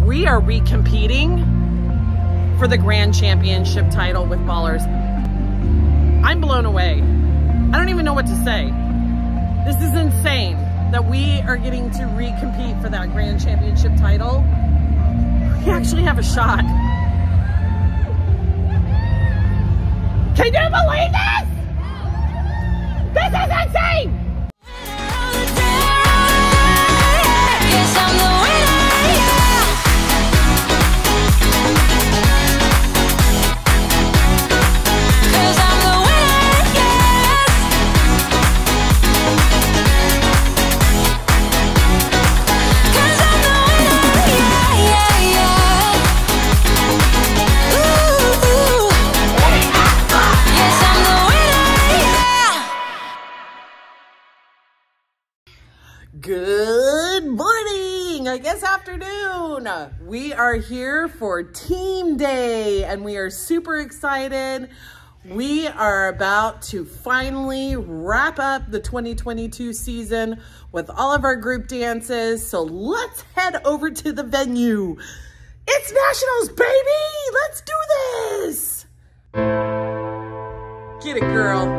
we are recompeting for the Grand Championship title with Ballers. I'm blown away. I don't even know what to say. This is insane that we are getting to recompete for that Grand Championship title. We actually have a shot. Can you believe this? This is insane! Good morning, I guess afternoon. We are here for Team Day and we are super excited. We are about to finally wrap up the 2022 season with all of our group dances. So let's head over to the venue. It's Nationals, baby! Let's do this! Get it, girl.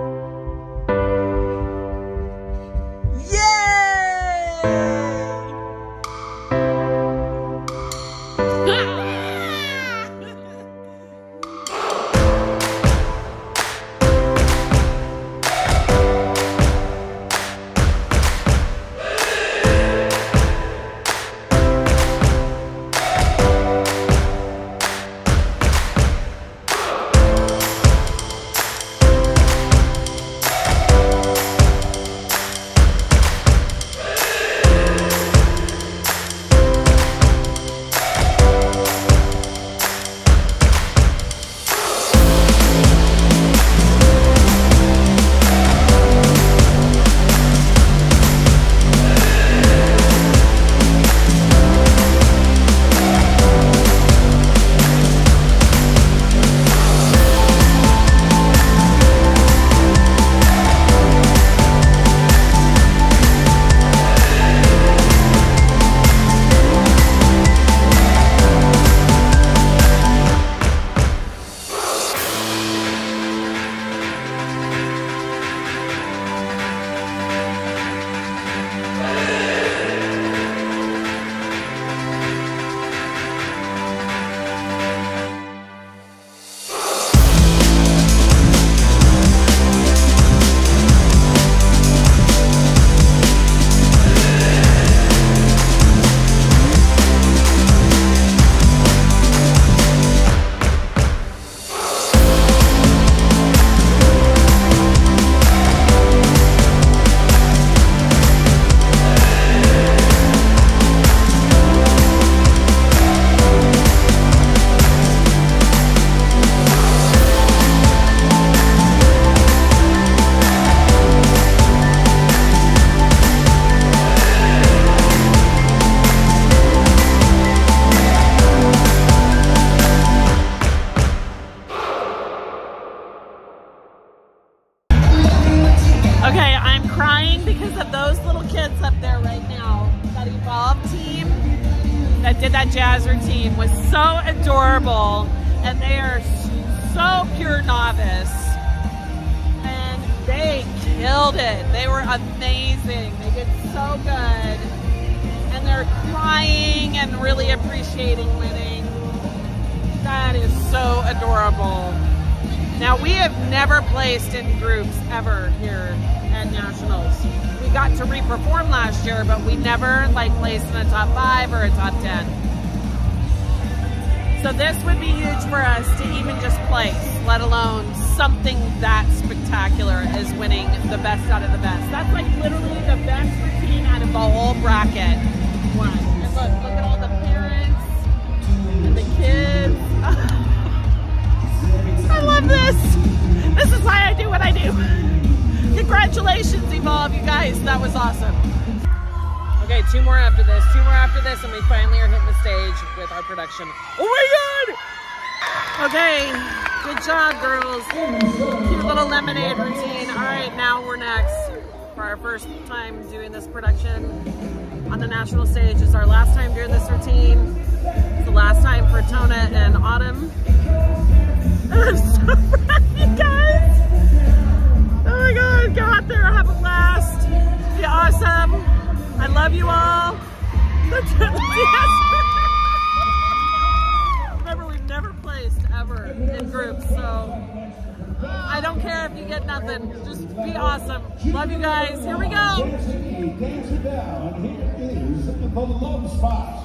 Okay, I'm crying because of those little kids up there right now. That Evolve team that did that jazz routine was so adorable, and they are so pure novice, and they killed it. They were amazing. They did so good, and they're crying and really appreciating winning. That is so adorable. Now, we have never placed in groups ever here at Nationals. We got to re-perform last year, but we never placed in a top 5 or a top 10. So this would be huge for us to even just place, let alone something that spectacular as winning the best out of the best. That's literally the best routine out of the whole bracket. One. And look at all the parents and the kids. I love this. This is why I do what I do. Congratulations, Evolve, you guys. That was awesome. Okay, two more after this, and we finally are hitting the stage with our production. Oh my God! Okay, good job, girls. Cute little lemonade routine. All right, now we're next for our first time doing this production on the national stage. It's our last time doing this routine. last time for Tona and Autumn. And I'm so proud of you guys. Oh my God, go out there, have a blast. Be awesome. I love you all. Remember, we've never placed ever in groups, so I don't care if you get nothing. Just be awesome. Love you guys. Here we go. Dancing down. Here is the love spot.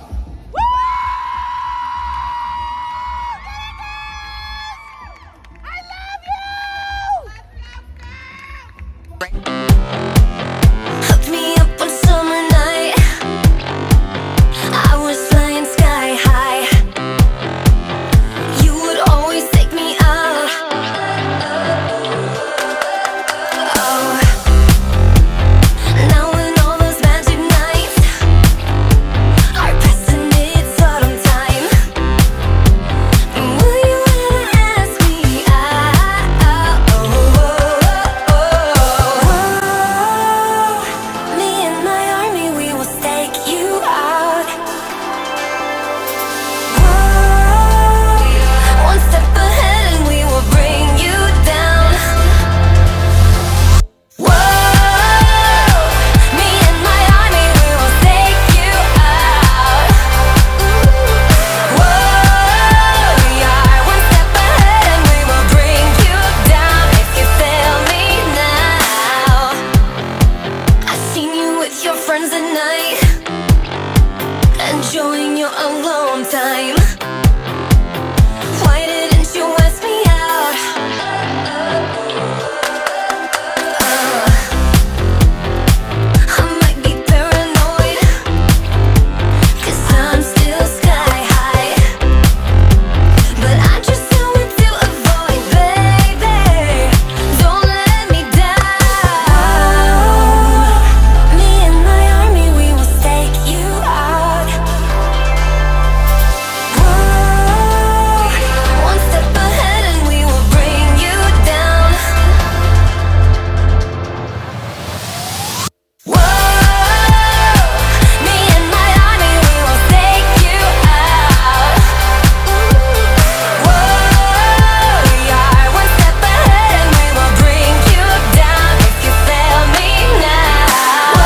Enjoying your alone time. Why didn't you ask me out? I might be paranoid, 'cause I'm still sky high. But I just know what to avoid, baby. Don't let me down. Me and my army, we will stake you out. One step ahead and we will bring you down. Me and my army, we will take you out. Yeah, one step ahead and we will bring you down. If you fail me now.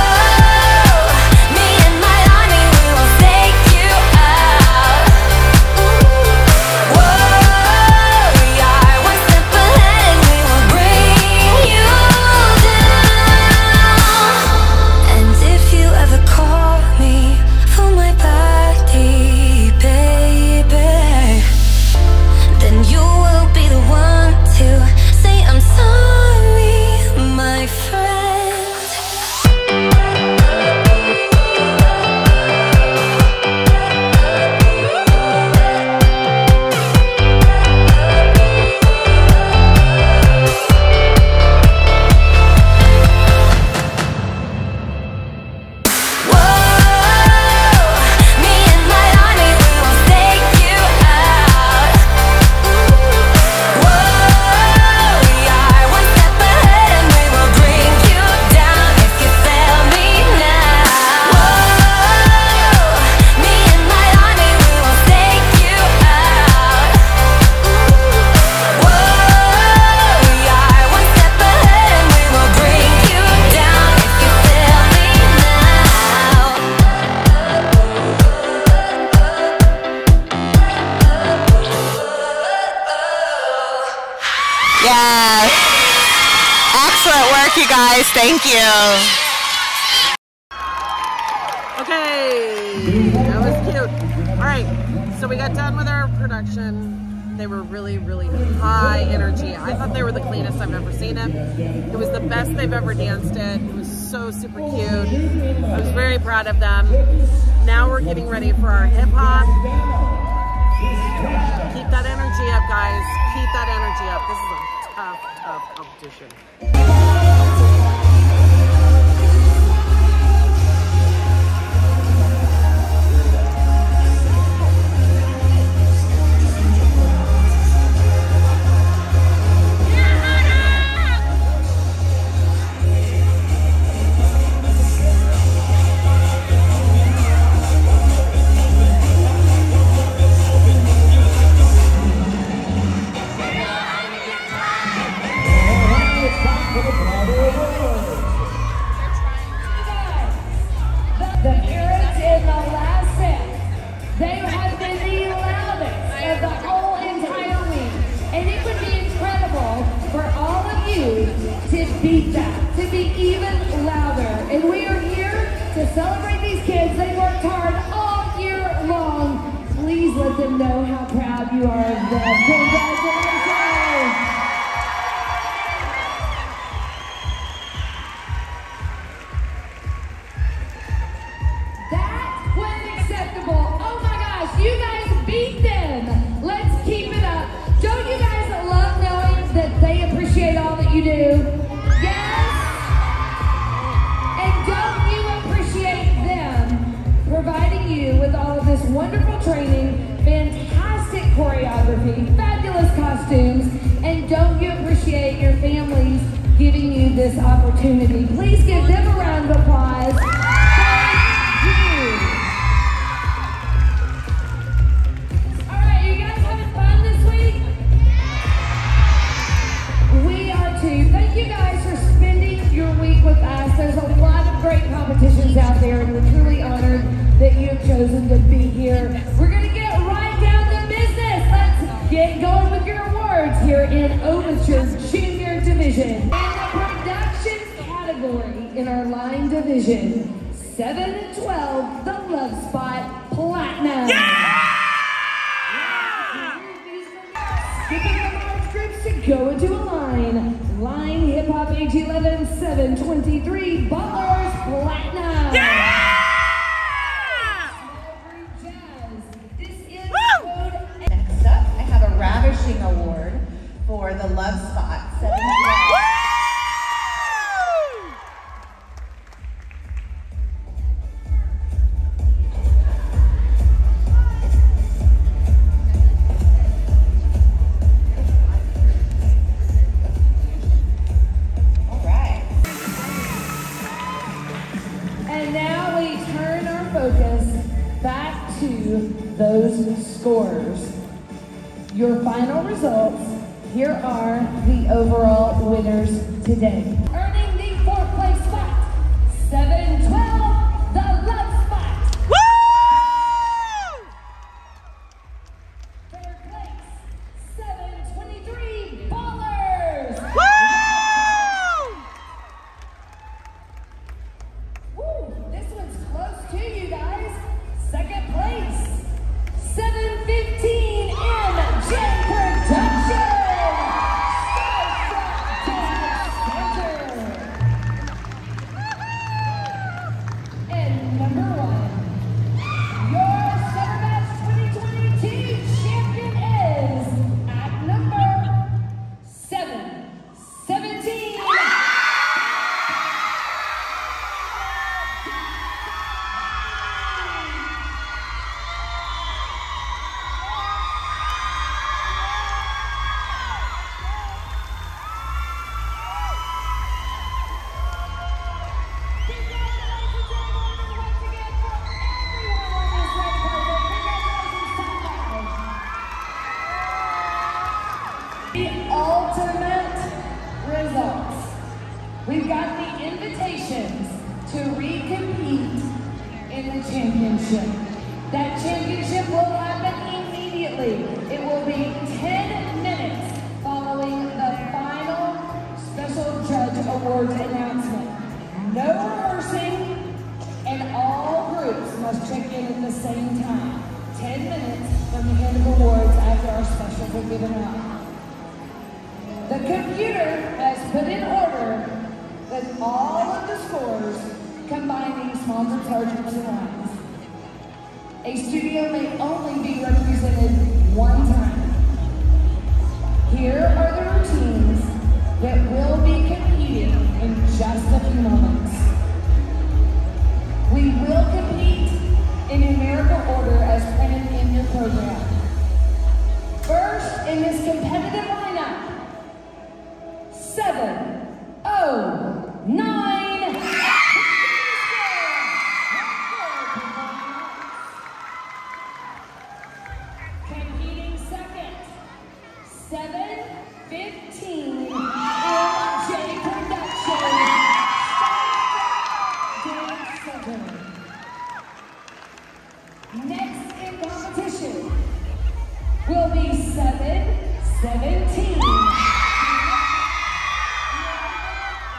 Me and my army, we will take you out. Yeah, one step ahead and we will bring you down. And if you ever call me for my body, baby, then you will be the one to say I'm sorry, my friend. Me and my army, we will take you out. Yeah, one step ahead and we will bring you down. If you fail me now. Me and my army, we will take you out. Yeah, one step ahead and we will bring you down. If you fail me now. Yes. Excellent work, you guys. Thank you. Okay, that was cute. All right, so we got done with our production. They were really, really high energy. I thought they were the cleanest I've ever seen it. It was the best they've ever danced it. It was so super cute. I was very proud of them. Now we're getting ready for our hip hop. Keep that energy up, guys. Keep that energy up. This is a tough, tough competition. beat that, to be even louder. And we are here to celebrate these kids. They worked hard all year long. Please let them know how proud you are of them. Congratulations! That wasn't acceptable. Oh my gosh, you guys beat them. Let's keep it up. Don't you guys love knowing that they appreciate all that you do? Yes? And don't you appreciate them providing you with all of this wonderful training, fantastic choreography, fabulous costumes, and don't you appreciate your families giving you this opportunity? Please give them a round of applause. Thank you. All right, you guys having fun this week? We are too. Thank you guys for spending your week with us. There's a lot of great competitions out there, and we're truly honored that you have chosen to be here. We're going to get right down to business. Let's get going with your awards here in Overture Junior Division. In the production category in our line division, 7 and 12, the Love Spot Platinum. Skipping the large groups to go into a line. Line Hip Hop age 11, 723, Ballers Platinum. Next up, I have a ravishing award for the Love Spot 7 and 12. And now we turn our focus back to those scores. Your final results, here are the overall winners today. Earning the 4th place spot, 712, the Love Spot. Woo! 3rd place, 723, Ballers. Woo! This one's close to you guys. 2nd place, 715 MJ Production. And number 1, your Summer Bash 2022 champion is at number 717. The ultimate results. We've got the invitations to recompete in the championship. That championship will happen immediately. It will be 10 minutes following the final special judge awards announcement. No rehearsing, and all groups must check in at the same time. 10 minutes from the end of awards after our specials are given out. The computer has put in order with all of the scores combining small group sergeants and lines. A studio may only be represented one time. Here are the routines that will be competing in just a few moments. We will compete in numerical order as printed in your program. First, in this competitive lineup, 709. Competing second, 715 MJ Production. Next in competition will be 717.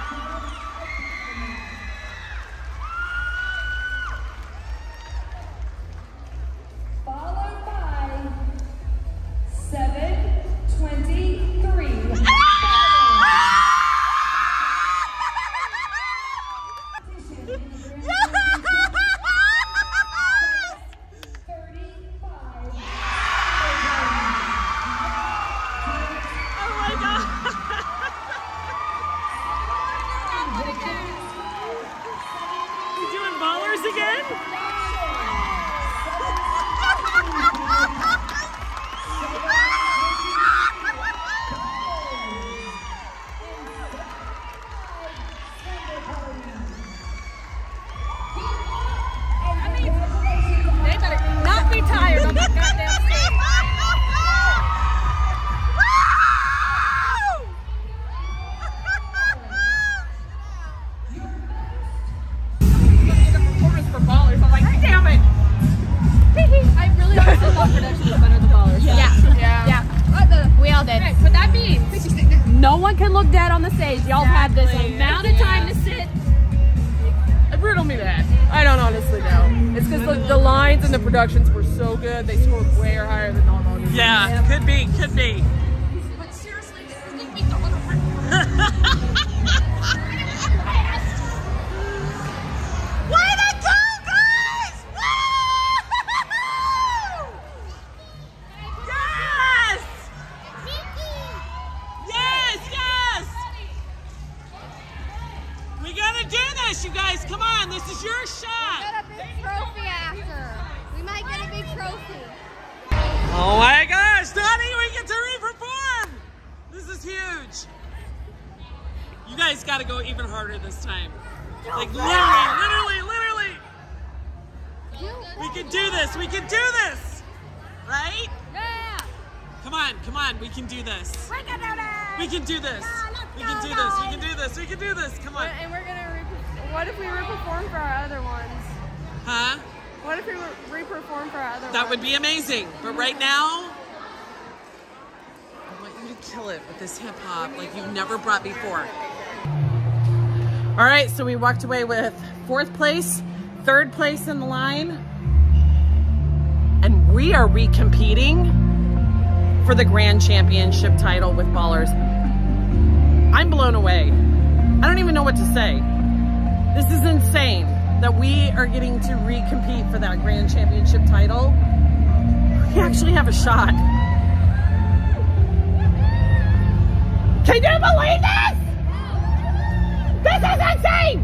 also thought production was better than Ballers. Yeah. We all did. Right, but that means no one can look dead on the stage. Y'all have had this amount of time to sit. Riddle me that. I don't honestly know. It's because the lines and the productions were so good. They scored way higher than normal. Yeah, could be, could be. But seriously, this is gonna be the other Way to go, guys! Yes! Yes, yes! We gotta do this, you guys. Come on, this is your shot. Get a big trophy after. We might get a big trophy. Oh my gosh, Donnie, we get to re-perform! This is huge. You guys gotta go even harder this time. Like literally. We can do this, we can do this! Right? Yeah. Come on, we can do this. We can do this. We can do this. We can do this, we can do this, we can do this, come on. And we're gonna what if we re-perform for our other ones? Huh? What if we re-perform for our other ones? That would be amazing, but right now, I want you to kill it with this hip hop like you've never brought before. All right, so we walked away with 4th place, 3rd place in the line, and we are recompeting for the Grand Championship title with Ballers. I'm blown away. I don't even know what to say. This is insane that we are getting to recompete for that Grand Championship title. We actually have a shot. Can you believe this? This is insane!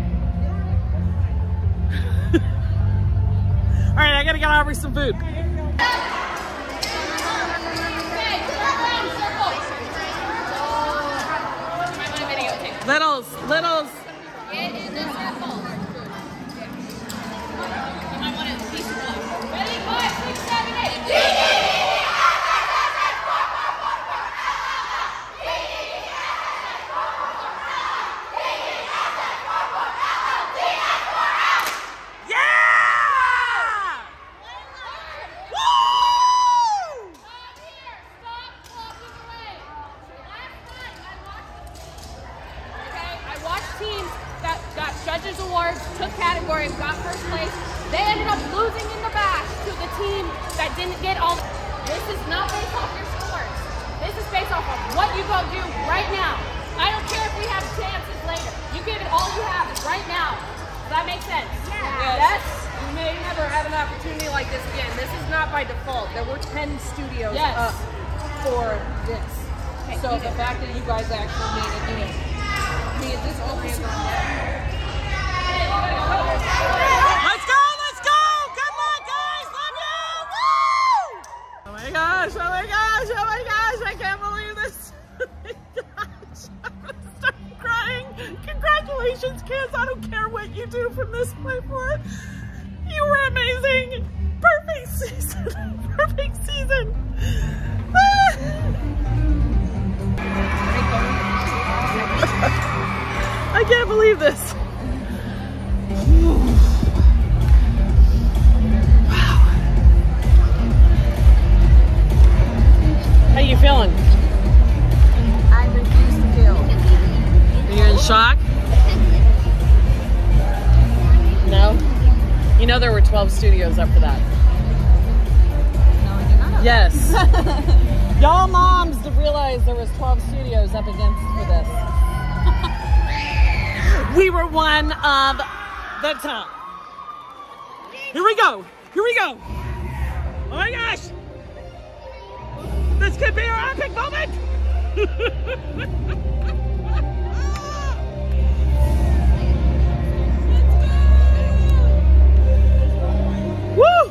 All right, I gotta get Aubrey some food. Littles. Get in the circle. You might want to cease the clock. Ready? 5, 6, 7, 8. Judges Awards, took categories, got 1st place. They ended up losing in the bash to the team that didn't get all. This is not based off your scores. This is based off of what you go do right now. I don't care if we have chances later. You give it all you have right now. Does that make sense? Yes. We may never have an opportunity like this again. This is not by default. There were 10 studios up for this. Okay, So the fact that you guys actually made it, me and this program Let's go! Good luck, guys! Love you! Woo! Oh my gosh, I can't believe this. Oh my gosh, I'm gonna start crying. Congratulations, kids. I don't care what you do from this point forward. You were amazing. Perfect season. Perfect season. I can't believe this. How you feeling? I refuse to feel. Are you in shock? No? You know there were 12 studios up for that. No, I did not know. Yes. Y'all moms to realize there was 12 studios up against for this. We were one of the top. Here we go. Oh my gosh. This could be our epic moment. Woo!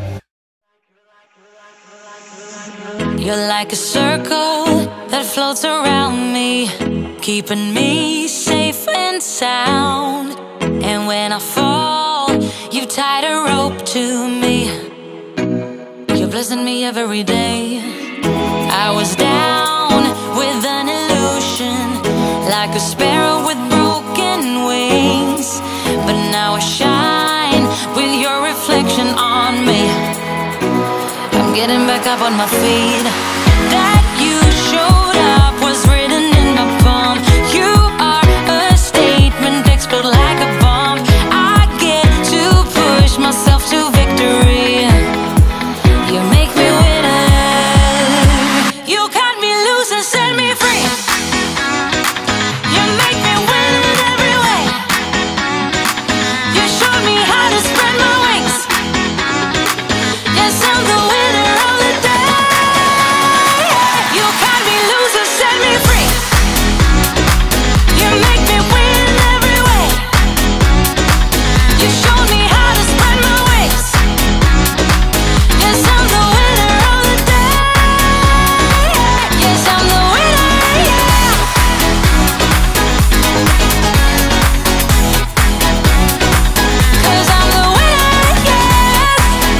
You're like a circle that floats around me, keeping me safe and sound. And when I fall, you tied a rope to me. You're blessing me every day. I was down with an illusion, like a sparrow with broken wings. But now I shine with your reflection on me. I'm I'm getting back up on my feet. That you showed up was written in my palm. You are a statement, explode like a bomb. I get to push myself to victory. You make me winner. You cut me loose and set me free. You make me win in every way. You showed me how to spread my wings. Yes, I'm the winner of the day. You cut me loose and set me free. You make me win in every way. You showed me how to spread my wings. Yes, I'm the winner of the day. Yes, I'm the winner, yeah. 'Cause I'm the winner, yes.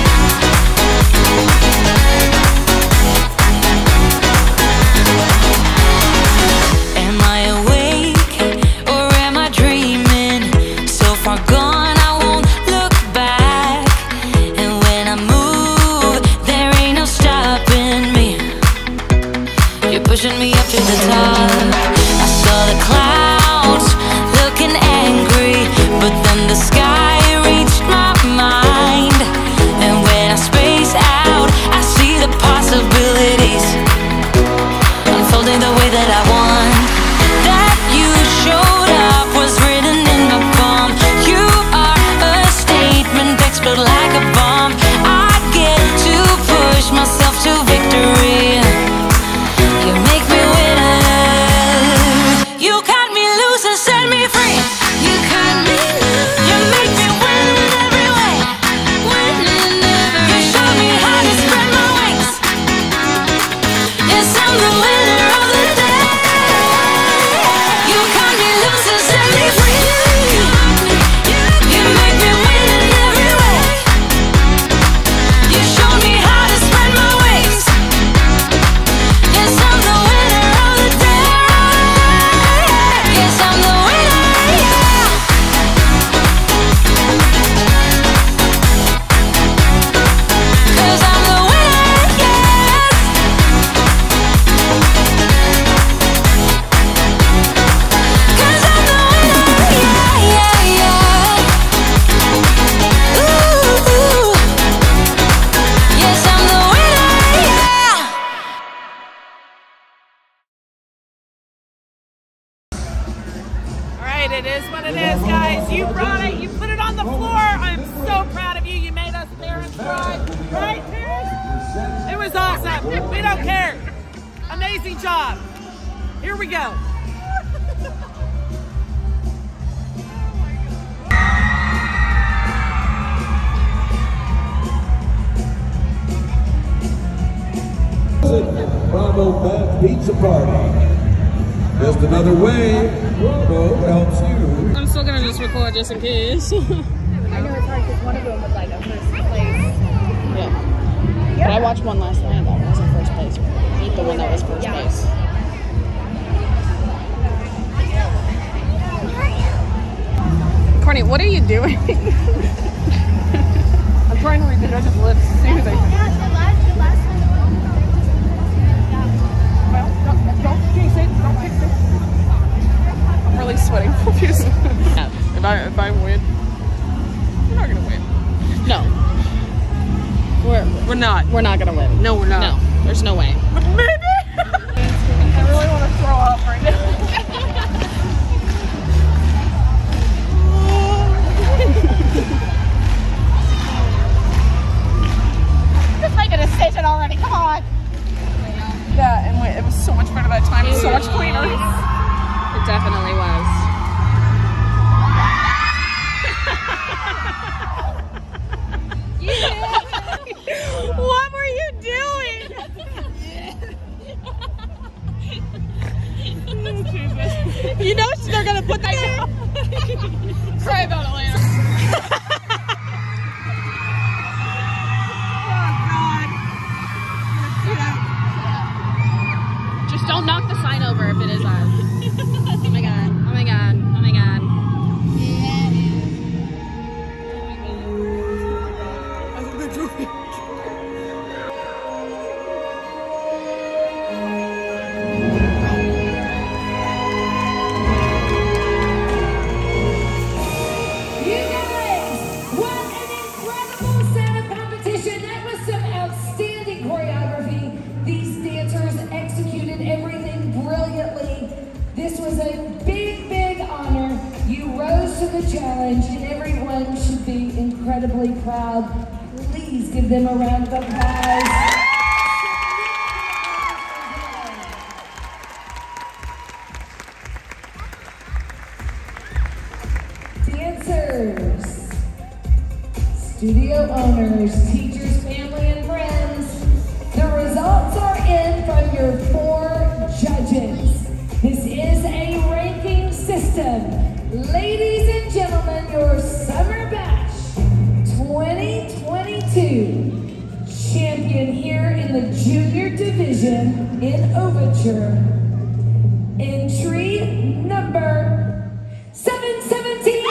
Am I awake or am I dreaming? So far gone, I won't look back. And when I move, there ain't no stopping me. You're pushing me up to the top. I saw the clouds looking angry, but then the sky reached my mind. And when I space out, I see the possibilities unfolding the way that I want. That you showed up was written in my palm. You are a statement, explode like a bomb. I get to push myself to victory. You make me winner. You cut me loose and set me free. You cut me loose. You make me win in every way. Win in every way. You show me how to spread my wings. Yes, I'm the winner of the day. You cut me loose and set me free. You make me win in every way. You show me how to spread my wings. Yes, I'm the winner of the day. Yes, I'm the winner, yeah. 'Cause I'm the winner, yes. 'Cause I'm the winner, yeah, yeah, yeah. Ooh, ooh. Yes, I'm the winner, yeah. All right, it is what it is, guys. You brought it. You put it on the floor. I'm so proud of you. You made us parents cry. Right, parents? It was awesome. We don't care. Amazing job. Here we go. Bravo Bash Pizza Party. Just another way Bravo helps you. I'm still gonna just record just in case. I know it's hard because one of them was like a first place. Yeah. But I watched one last night that was in first place. Beat the one that was first place. Courtney, what are you doing? I'm trying to read the judge's lips. See who they. Don't chase it. Don't fix it. I'm really sweating profusely. If I win, we're not gonna win. No. We're not. We're not gonna win. No, we're not. No, there's no way. But maybe. I really want to throw up right now. Just make a decision already. Come on. Yeah, and wait, it was so much better that time. It was so much cleaner. It definitely was. What were you doing? You know they're gonna put that. Cry about it later. Just don't knock the sign over if it is ours. Oh my god. Oh my god. Oh my god. the challenge, and everyone should be incredibly proud. Please give them a round of applause. Dancers, studio owners, teachers, family, and friends, the results are in from your 4 judges. This is a ranking system. Ladies and gentlemen, your Summer Bash 2022 champion here in the junior division in Overture. Entry number 717.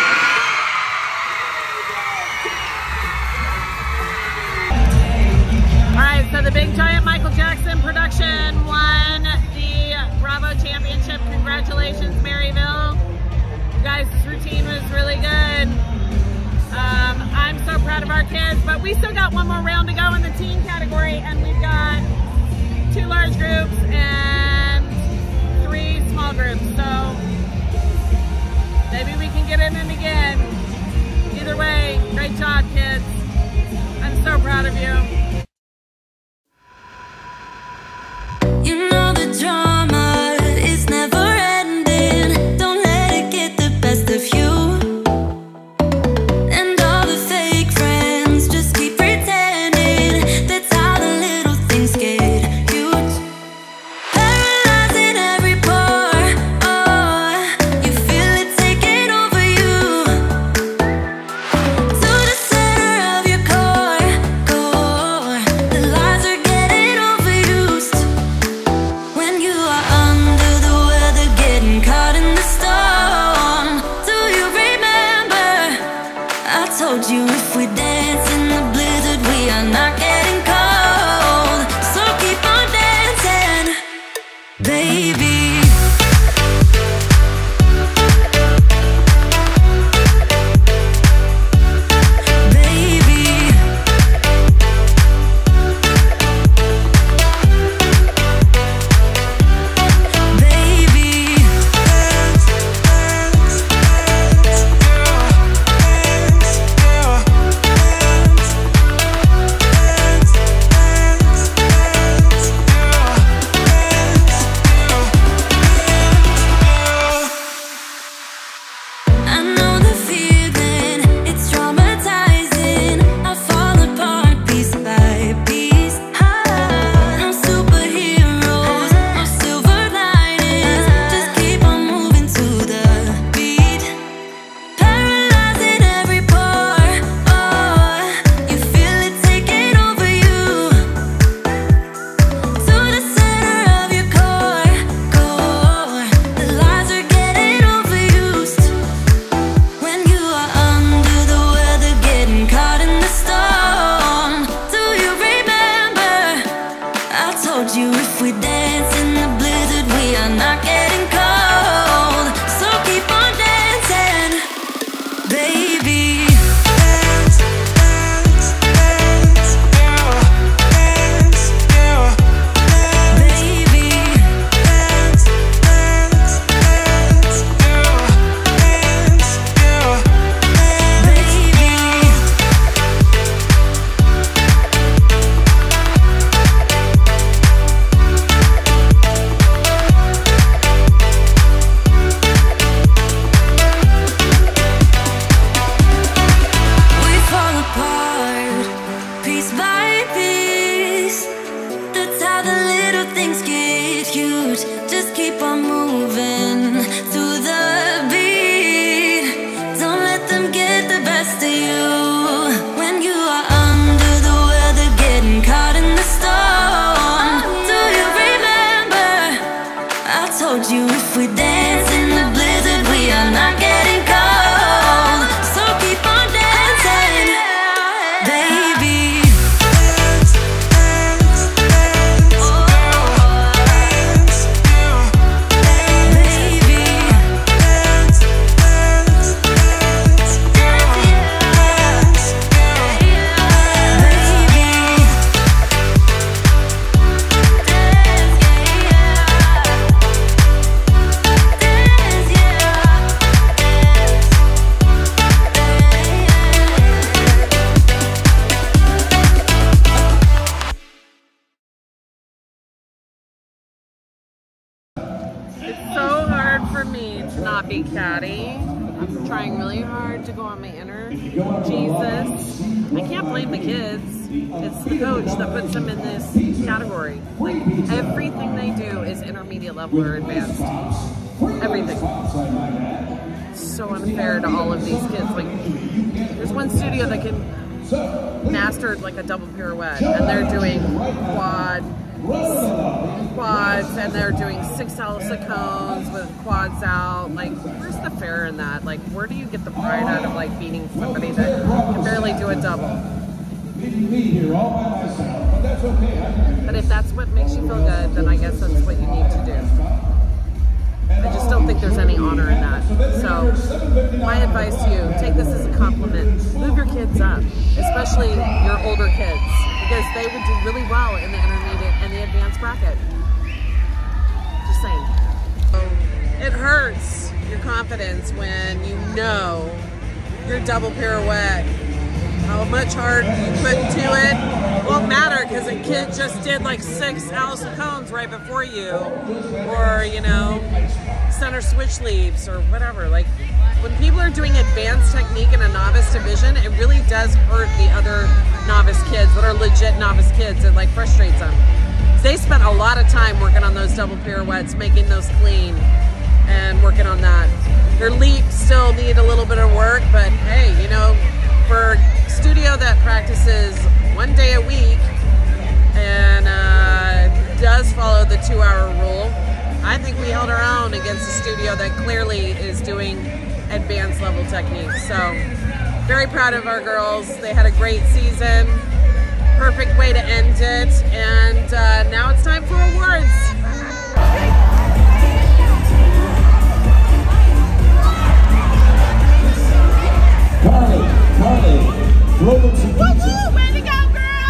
All right, so the Big Giant Michael Jackson production won the Bravo Championship. Congratulations, Maryville. You guys' routine was really good. I'm so proud of our kids, but we still got one more round to go in the teen category, and we've got 2 large groups and 3 small groups. So maybe we can get in again. Either way, great job, kids. I'm so proud of you. You know the drama is never ending. Don't let it get the best of you. And all the fake friends just keep pretending. That's how the little things get huge. Paralyzing every pore. Oh, you feel it taking over you. To the center of your core. The lies are getting overused. When you are under the weather, getting caught in the storm. Do you remember? I told you if we dance in the blizzard, we are not getting cold. So keep on dancing, baby. I know the feeling, it's traumatizing. I fall apart piece by piece. No superheroes, no silver linings. Just keep on moving to the beat. Paralyzing every pore. Oh, you feel it taking over you. To the center of your core. The lies are getting overused. When you are under the weather, getting caught in the storm. Do you remember? I told you if we dance in the blizzard, we are not getting cold. So keep on dancing, baby. We fall apart, piece by piece. That's how the little things get huge. Just keep on moving to the beat. Don't let them get the best of you. When you are under the weather, getting caught in the storm. Do you remember? I told you if we dance in the blizzard, we are not getting cold. So keep on dancing, baby. not be catty. I'm trying really hard to go on my inner Jesus. I can't blame the kids. It's the coach that puts them in this category. Like, everything they do is intermediate level or advanced. Everything. It's so unfair to all of these kids. Like, there's one studio that can master like a double pirouette, and they're doing quads, and they're doing 6 salsa cones with quads out. Like, where's the fair in that? Like, where do you get the pride out of like beating somebody that can barely do a double? But if that's what makes you feel good, then I guess that's what you need to do. I just don't think there's any honor in that. So my advice to you, take this as a compliment. Move your kids up, especially your older kids, because they would do really well in the intermediate and the advanced bracket. Just saying. It hurts your confidence when you know your double pirouette, how much hard you put into it won't matter because a kid just did like 6 salsa cones right before you, or, you know, center switch leaps or whatever. Like, when people are doing advanced technique in a novice division, it really does hurt the other novice kids that are legit novice kids. It like frustrates them. They spent a lot of time working on those double pirouettes, making those clean and working on that. Their leaps still need a little bit of work, but hey, you know, for a studio that practices 1 day a week and does follow the 2-hour rule, I think we held our own against a studio that clearly is doing advanced level techniques. So very proud of our girls. They had a great season. Perfect way to end it. And now it's time for awards. Carly, woo-hoo, way to go, girls!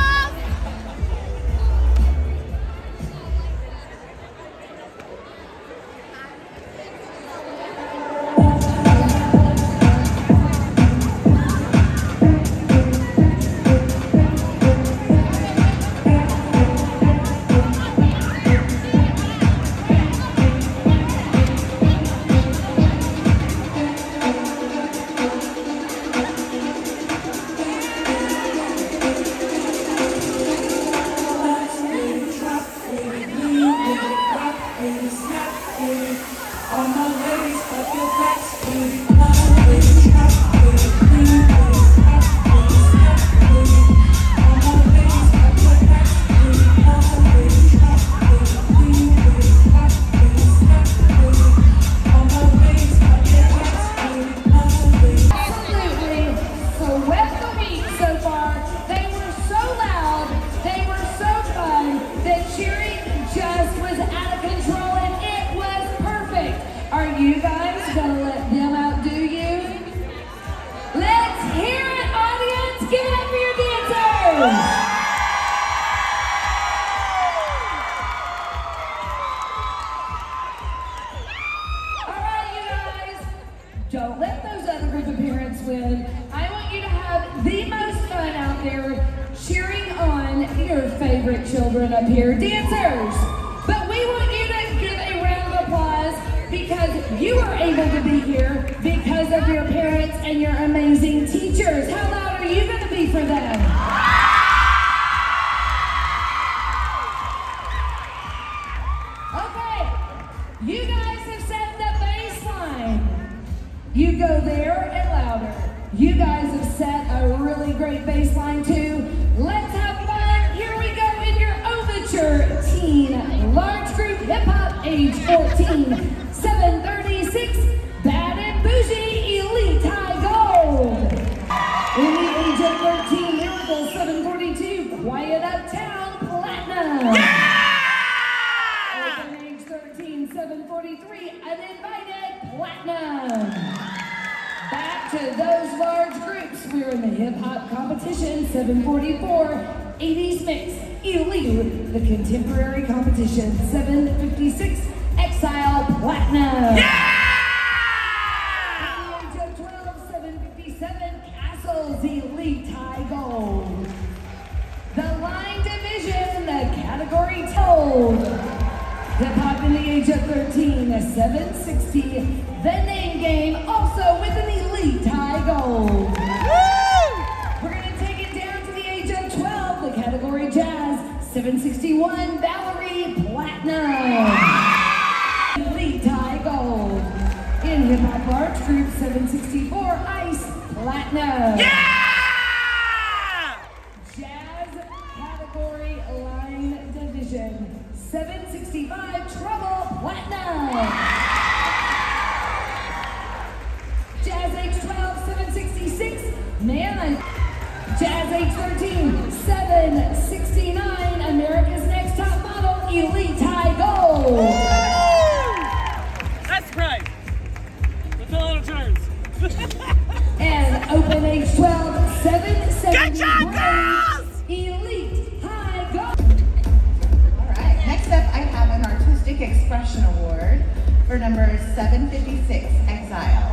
You guys gonna let them outdo you? Let's hear it, audience! Give it up for your dancers! Alright, you guys, don't let those other group of parents win. I want you to have the most fun out there cheering on your favorite children up here. Dancers! But we want you to give a round of applause because you are able to be here because of your parents and your amazing teachers. How loud are you going to be for them? Okay, you guys have set the baseline. You go there and louder. You guys have set a really great baseline too. Let's have fun. Here we go in your Overture Teen Large Group Hip Hop age 14. 736, Bad and Bougie, Elite High Gold. In the age of 13, Miracle 742, Quiet Uptown, Platinum. Yeah! In age 13, 743, Uninvited, Platinum. Back to those large groups, we're in the Hip Hop Competition, 744, 80s Mix, Elite, the Contemporary Competition, 756, Exile Platinum. Yeah! At the age of 12, 757, Castles Elite High Gold. The Line Division, the category Gold. Hip Hop in the age age of 13, 760, the name game, also with an elite high gold. We're gonna take it down to the age of 12, the category jazz, 761, Valerie Platinum. Elite high gold. In hip hop large group, 764, Ice Platinum. Jazz category line division, 765, Trouble Platinum. Jazz age 12, 766, Man. Jazz age 13, 769, America's Next Top Model, Elite High Gold. That's right. The little turns. And open age 12, 770, Good job, girls! Elite High Gold. All right, next up I have an Artistic Expression Award for number 756, Exile.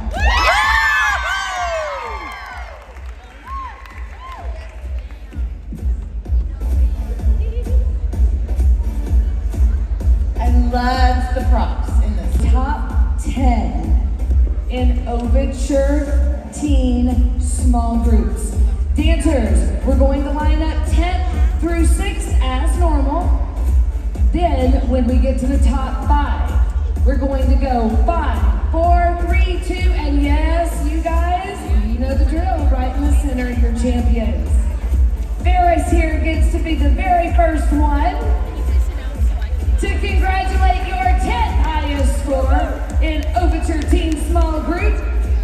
Loves the props in this. Top 10 in Overture teen small groups. Dancers, we're going to line up 10th through 6th as normal. Then when we get to the top 5, we're going to go 5, 4, 3, 2, and yes, you guys, you know the drill, right in the center, your champions. Ferris here gets to be the very first one to congratulate your 10th highest score in Overture Teen Small Group,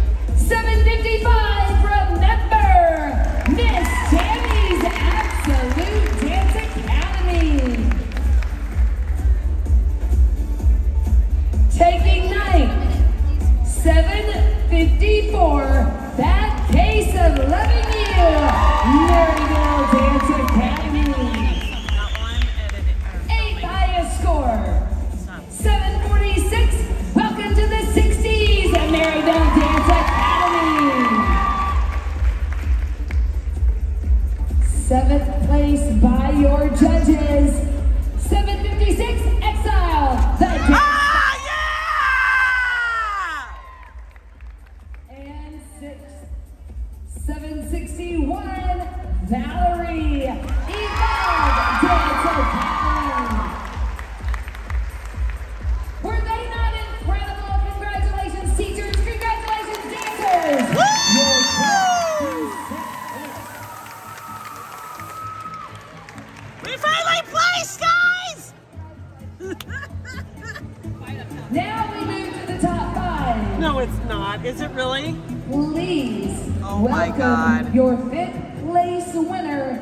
755, remember, Miss Tammy's Absolute Dance Academy. Taking 9th, 754, Bad Case of Loving You, Maryville Dance Academy. 8th highest score, 746, welcome to the 60s at Maryville Dance Academy. 7th place by your judges, 756, Exile, the and 6th, 761, Valerie, Evolve Dance Academy. Were they not incredible? Congratulations, teachers. Congratulations, dancers. We finally placed, guys! Now we move to the top 5. No, it's not. Is it really? Please Oh my welcome God. your 5th place winner,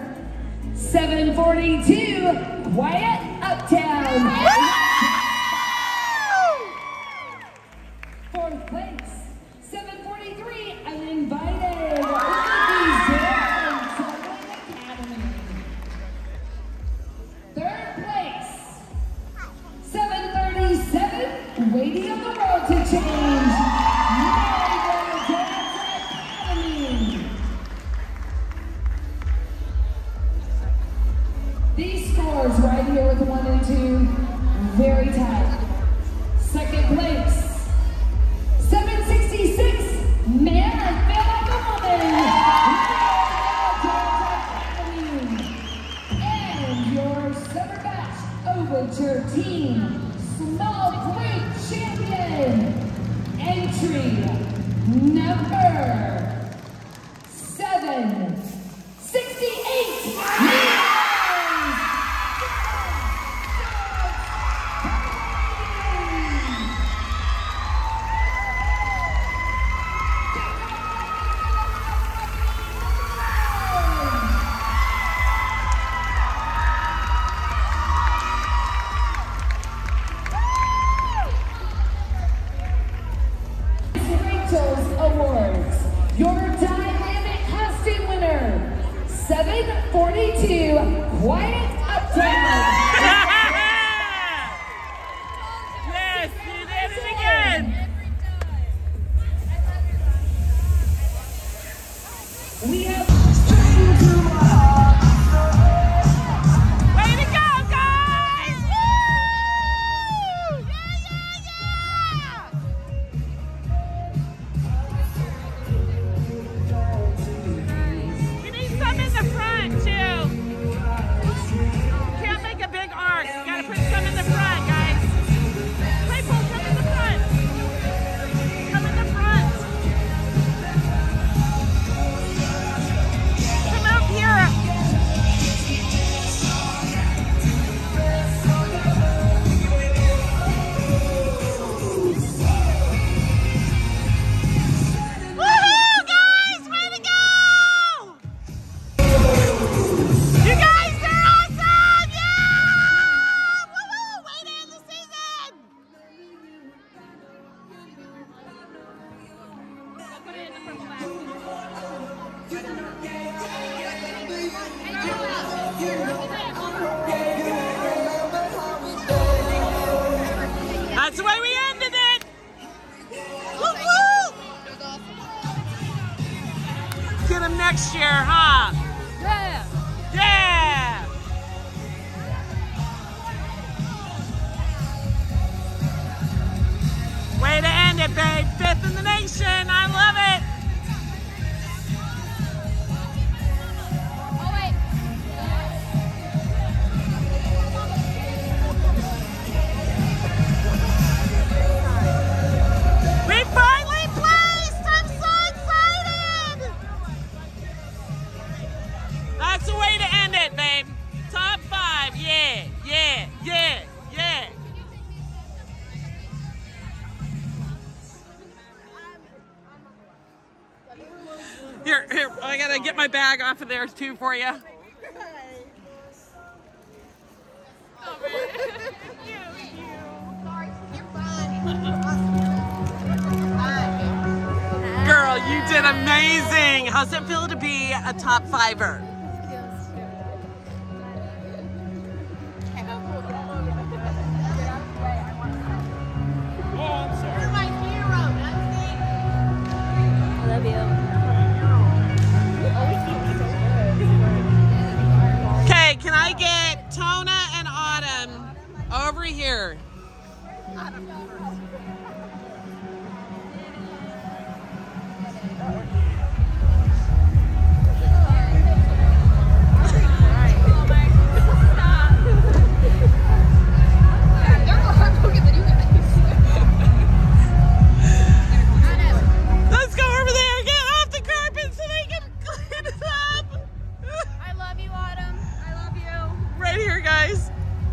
742, Wyatt Uptown. 4th place, 743, Uninvited, Academy. 3rd place, 737, Waiting on the World to Change, Maryville Dance Academy. These scores right here with 1 and 2, very tight. 2nd place, 766, Man, I Feel Like a Woman, Maryville Dance Academy. And your Summer Bash Overture Team Small Group Champion, entry number 768. Awards. babe. 5th in the nation. I love it. Oh, wait. We finally placed. I'm so excited. That's the way to end it, babe. Top 5. Yeah, yeah, yeah, yeah. Here, I gotta get my bag off of there too for you. Girl, you did amazing. How's it feel to be a top 5er? Okay, can I get Tona and Autumn over here? Let's go over there and get off the carpet so they can clean it up. I love you, Autumn. I love you. Right here, guys.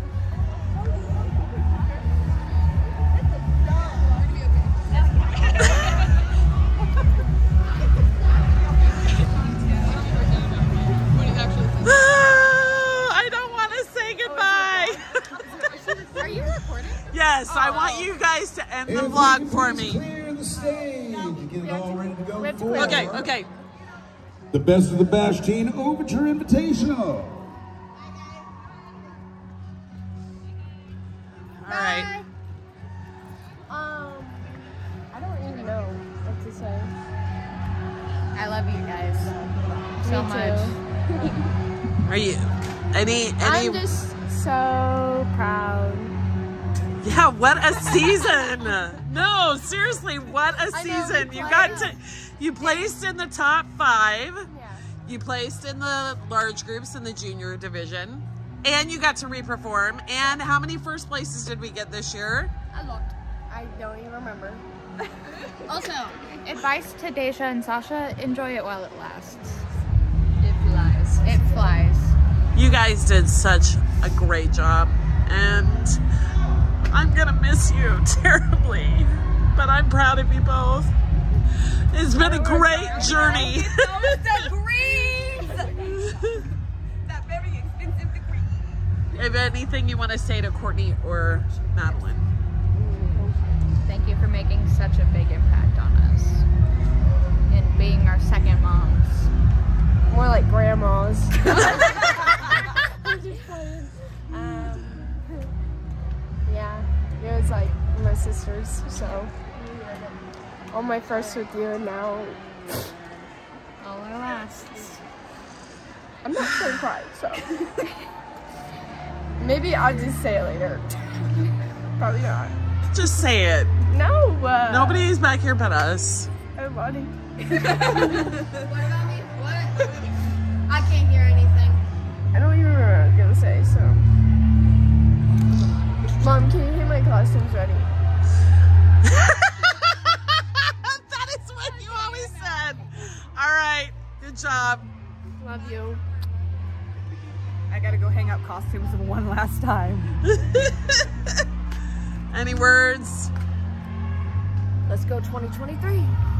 I don't want to say goodbye. Are you recording? Yes, I want you guys to end the vlog for me. Clear the stage to get it all ready to go. Okay, okay. The Best of the Bash Teen Overture Invitational. All right. I don't even know what to say. I love you guys so Me much. too. Are you any I'm just so proud. Yeah, what a season. No, seriously, what a season. You placed in the top 5. Yeah. You placed in the large groups in the junior division. And you got to re-perform. And how many first places did we get this year? A lot. I don't even remember. Also, Advice to Deja and Sasha, enjoy it while it lasts. it flies. It flies. You guys did such a great job. And I'm gonna miss you terribly. But I'm proud of you both. It's been a great journey. The greens! That very expensive degree. If anything you want to say to Courtney or Madeline. Thank you for making such a big impact on us and being our second moms. More like grandmas. Yeah, it was like my sisters, so on my first with you, and now All our lasts. I'm not gonna cry, so maybe I'll just say it later. Probably not. Just say it. No. Nobody's back here but us. Nobody. What about me? What? I can't hear anything. I don't even remember what I was gonna say, so. Mom, can you hear my costumes ready? That is what you always said. All right, good job. Love you. I gotta go hang up costumes one last time. Any words? Let's go 2023.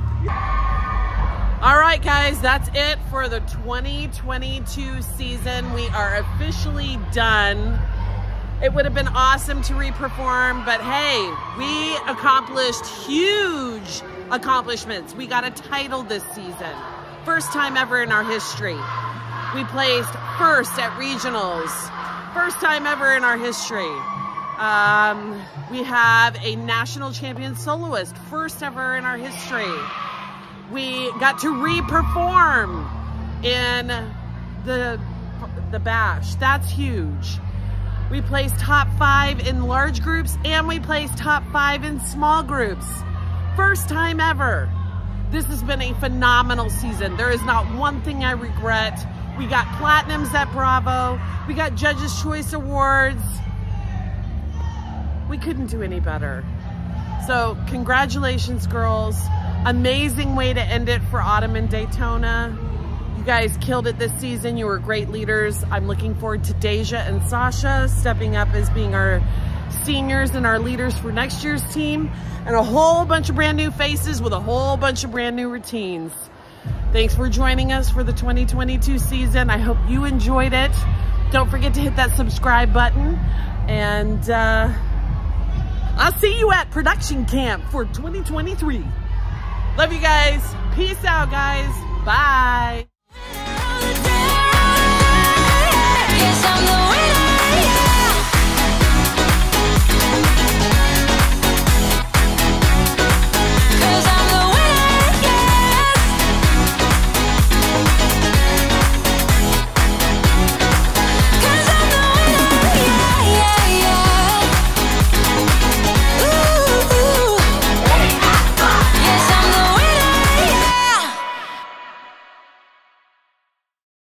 All right, guys, that's it for the 2022 season. We are officially done. It would have been awesome to re-perform, but hey, we accomplished huge accomplishments. We got a title this season. First time ever in our history. We placed first at regionals. First time ever in our history. We have a national champion soloist. First ever in our history. We got to re-perform in the Bash. That's huge. We placed top 5 in large groups and we placed top 5 in small groups. First time ever. This has been a phenomenal season. There is not one thing I regret. We got platinums at Bravo. We got Judges' Choice Awards. We couldn't do any better. So congratulations, girls. Amazing way to end it for Autumn and Daytona. You guys killed it this season. You were great leaders. I'm looking forward to Deja and Sasha stepping up as being our seniors and our leaders for next year's team, and a whole bunch of brand new faces with a whole bunch of brand new routines. Thanks for joining us for the 2022 season. I hope you enjoyed it. Don't forget to hit that subscribe button, and I'll see you at production camp for 2023. Love you guys. Peace out, guys. Bye.